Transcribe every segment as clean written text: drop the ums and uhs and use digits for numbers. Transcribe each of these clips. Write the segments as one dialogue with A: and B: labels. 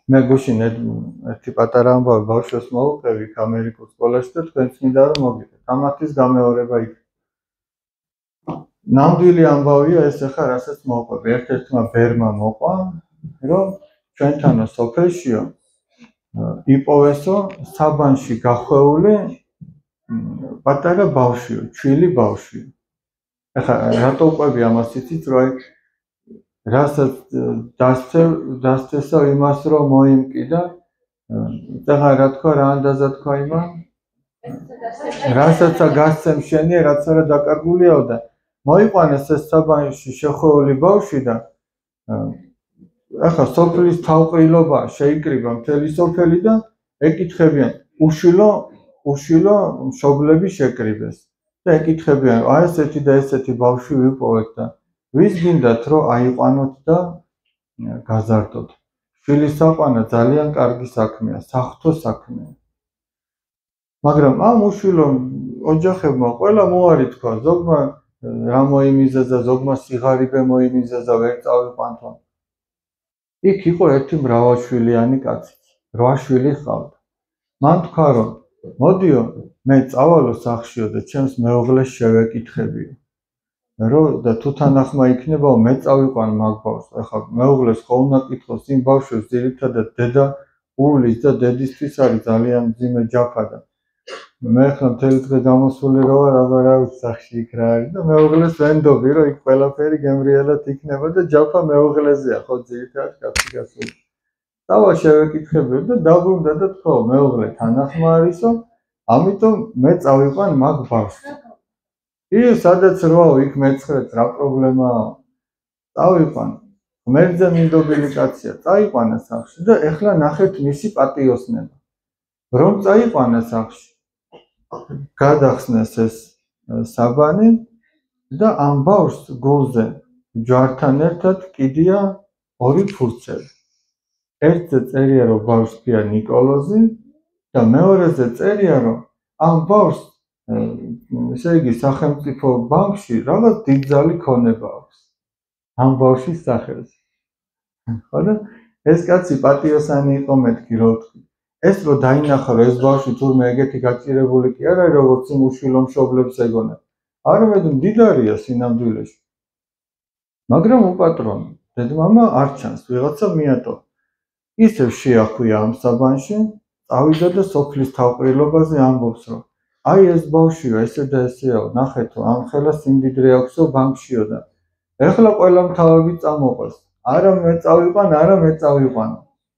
A: მე გუშინ ერთი პატარა ამბავი ბავშვს მოვუყევი ამერიკულ სკოლაში და თქვენც მინდა რომ მოგიგეთ. ამათის გამეორება იქ. ნამდვილი ამბავია ეს ახლა რასაც მოვყვები. ერთ-ერთმა ბერმა მოყვა, რომ ჩვენთანო სოფელშიო იპოვესო საბანში გახვეული პატარა ბავშვიო, ჩვილი ბავშვიო. ახლა რატო უყვები ამას იცით, რომ აი რასაც დასწესო იმას რომ მოიმკიდა და რა თქვა რა ანდაზა თქვა იმან რასაც გასცემ შენი რაც არა დაკარგულიაო და მოიყვანეს ეს საბანში შეხვეული ბავშვი და ახლა სოფლის თავყრილობა შეიკრიბა მთელი სოფელი და ეკითხებიან უშვილო მშობლები შეკრიბეს და ეკითხებიან აი ესეთი და ესეთი ბავშვი ვიპოვეთ და ვის გინდათ რომ აიყვანოთ და გაზარდოთ. შვილის საყვანა ძალიან კარგი საქმეა, საღვთო საქმეა. მაგრამ ამ უშვილო ოჯახებმა ყველა მოარი თქვა, ზოგმა რა მოიმიზეზა, ზოგმა სიღარიბე მოიმიზეზა, ვერ წავიყვანთო. იქ იყო ერთი მრავალშვილიანი კაცი, 8 შვილი ჰყავდა. მან თქვა რომ მოდიო, მე წავალო სახლშიო და ჩემს მეუღლეს შევეკითხებიო. და თუ თანახმა იქნებაო მე წავიყვან მაგ ბავშვს. ახლა მეუღლეს ხო უნდა კითხოს იმ ბავშვს ძირითადად დედა უვლის და დედისთვის არის ძალიან მძიმე ჯაფა და მე ახლა მთელი დღე გამოსული რო ვარ, აბა რა ვიცი სახლში იქ რა არის და მეუღლეს ვენდობი რომ იქ ყველაფერი გემრიელად იქნება და ჯაფა მეუღლეზეა ხო ძირითადად კაცი გასული. დავა შევეკითხებიო და დაბრუნდა და თქვა მეუღლე თანახმა არისო, ამიტომ მე წავიყვან მაგ ბავშვს. სადაც როაო იქ მეცხრეთ რა პრობლემაა წავიყვან ღმერთზე მინდობილი კაცია წაიყვანა სახლში და ეხლა ნახეთ მისი პატიოსნება რომ წაიყვანა სახლში გადახსნეს ეს საბანი და ამ ბავშვს გულზე ჯვართან ერთად კიდია 2 ფურცელი ერთზე წერია რომ ბავშვს ქვია ნიკოლოზი და მეორეზე წერია რომ ამ ბავშვს ესე იგი სახელმწიფო ბანკში რაღაც დიდძალი ქონება აქვს ამ ბავშვის სახელზე. ხო და ეს კაცი პატიოსანი იყო მეთქი რო ვთქვი. ეს რო დაინახა რომ ეს ბავშვი თურმე ეგეთი გაჭირებული კი არა როგორც იმ უშვილო მშობლებს ეგონა. არამედ მდიდარია სინამდვილეში. მაგრამ უპატრონო. დედმამა არ ჩანს, ვიღაცა მიატო. ისევ შეახვია ამ საბანში, წავიდა და სოფლის თავყრილობაზე ამბობს რომ აი ეს ბავშვიო ესე და ესეაო, ნახეთო, ამ ხელა სიმდიდრე აქვსო ბანკშიო და ეხლა ყველა მთავები წამოყვეს. არა მე წავიყვან, არა მე წავიყვან.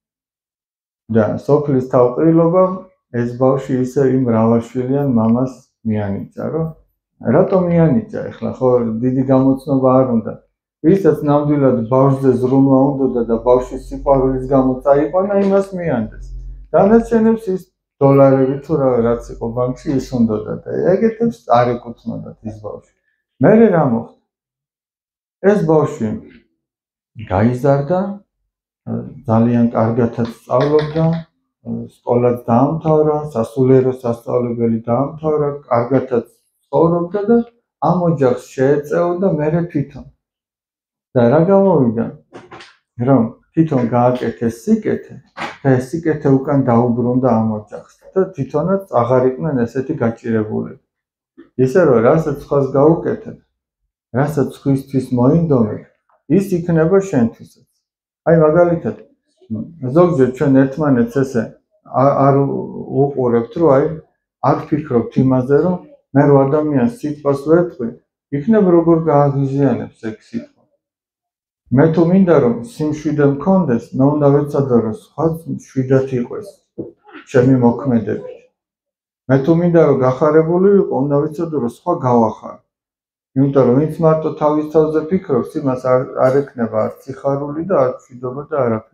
A: და სოფლის თავყრილობა ეს ბავშვი ისე იმ მრავალშვილიან მამას მიანიჭა, რომ რატო მიანიჭა ეხლა ხო დიდი გამოცნობა არ უნდა. ვისაც ნამდვილად ბავშვზე ზრუნვა უნდა და ბავშვის სიყვარულის გამო წაიყვანა, იმას მიანდეს. დანარჩენებს ის დოლარები თუ რაც იყო ბანკში ის უნდოდა და ეგეთებს არ ეკუთვნოდათ ის ბავშვი. მერე რა მოხდა? ეს ბავშვი გაიზარდა, ძალიან კარგადაც სწავლობდა, სკოლაც დაამთავრა, სასულიერო სასწავლებელი დაამთავრა, კარგადაც ცხოვრობდა და ამ ოჯახს შეეწეოდა მერე თვითონ. და რა გამოვიდა? რომ თვითონ გააკეთეს სიკეთე და ეს სიკეთე უკან დაუბრუნდა ამ ოჯახს და თვითონაც აღარ იყვნენ ესეთი გაჭირებულები. ისე რომ რასაც სხვას გაუკეთებ, რასაც სხვისთვის მოინდომებ, ის იქნება შენთვისაც. აი მაგალითად, ზოგჯერ ჩვენ ერთმანეთს ესე არ უყურებთ, რომ აი არ ფიქრობთ იმაზე, რომ მე რო ადამიანს სიტყვას ვეთქვი, იქნებ როგორ გააღიზიანებს ეგ სიტყვა. მე თუ მინდა რომ სიმშვიდე მქონდეს, მე უნდა ვეცადო რომ სხვაც მშვიდად იყოს ჩემი მოქმედებით. მე თუ მინდა რომ გახარებული ვიყო, უნდა ვიცოდო რომ სხვა გავახარო. იმიტომ რომ ვინც მარტო თავის თავზე ფიქრობს, იმას არ ექნება არც სიხარული და არც მშვიდობა და არაფერი.